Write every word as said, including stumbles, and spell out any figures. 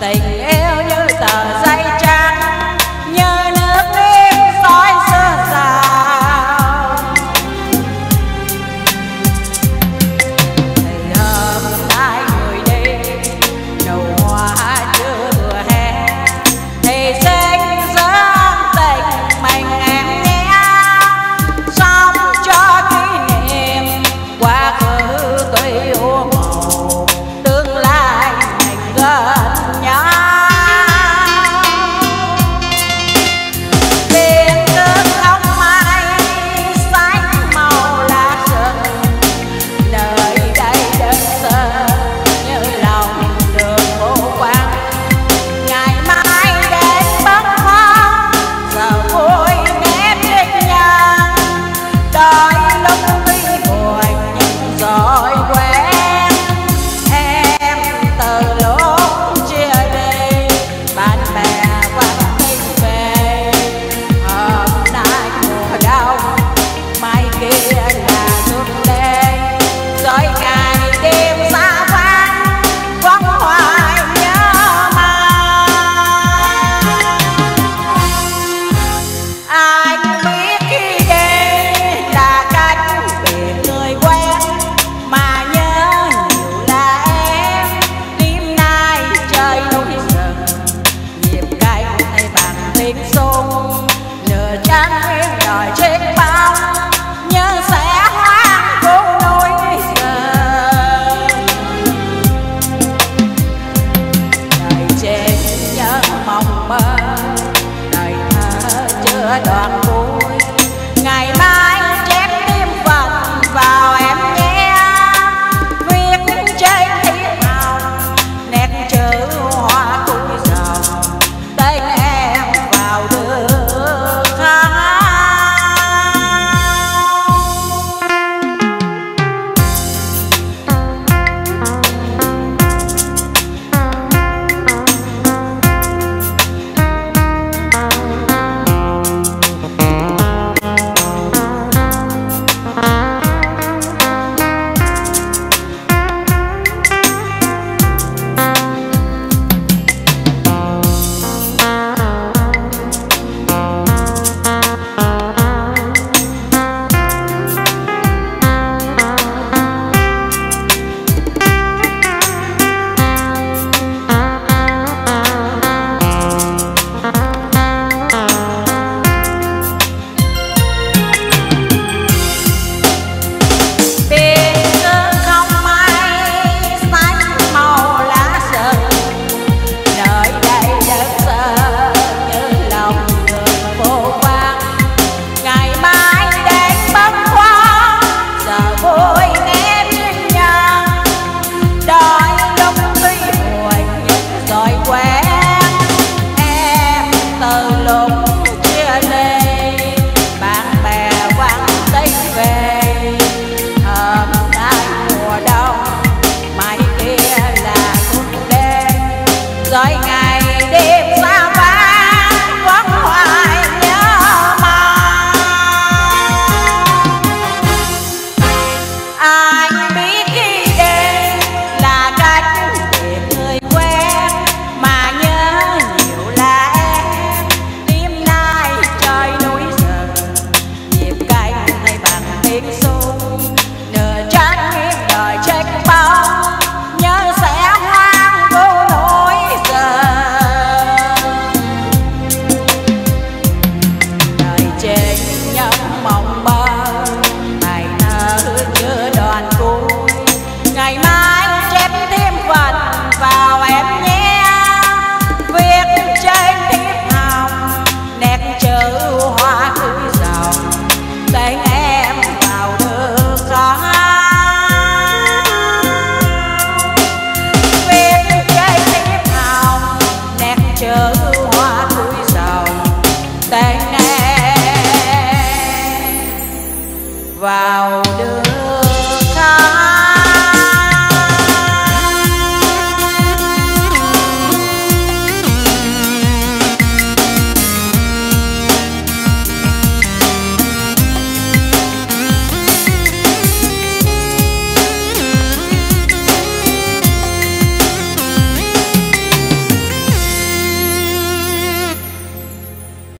tình yêu như tờ giấy trắng, như nước đêm soi sương rào. Thì hôm nay người đi nụ hoa chưa vừa hè, thì sinh dưỡng tình mình em nhé, sống cho kỷ niệm quá khứ tuy u màu, tương lai mình gần nhau. Biển nước không mai xanh màu lá rừng, nơi đây đơn sơ như lòng đường vô quang. Ngày mai đến bấc khoáng, giờ vui nét trích nhang, đôi lúc tuy buồn nhưng rồi quen. Em từ lúc chia ly, bạn bè vẫn tình về. Hôm nay mùa đông, mai kia là xuân lên, rồi ngày đêm xa vắng vẫn hoài nhớ mong. Anh biết khi đây là cách biệt người quen, mà nhớ nhiều là em. Đêm nay trời núi rừng, nhịp cánh tay bằng tiếng sung, nửa trắng nguyên đòi trên bóng, nhớ sẽ hoang phố núi rừng. Đời trên những mộng mơ, đời thơ chưa đoạn vui. Ngày mai chép tim phận vào em nhé, viết trên thiệp hồng nét chữ hoa cuối dòng, tên em vào đường thang. Biển nước không mai xanh màu lá rừng, nơi đây đơn sơ như lòng đường vô quang. Ngày mai đến bấc khoáng, giờ vui nét trích nhang, đôi lúc tuy buồn nhưng rồi quen. Em từ lúc chia ly, bạn bè vẫn tình về. Hôm nay mùa đông, mai kia là xuân đến, rồi ngày đêm xa vắng vẫn hoài nhớ mong. Anh biết khi đây là cách biệt người quen, mà nhớ nhiều là em. Đêm nay trời núi rừng, nhịp cánh tay bằng tiếng sung,